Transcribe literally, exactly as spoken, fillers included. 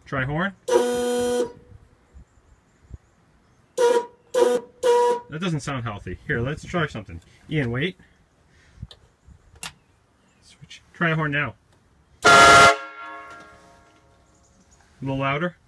Try horn. That doesn't sound healthy. Here, let's try something. Ian, wait. Switch. Try a horn now. A little louder.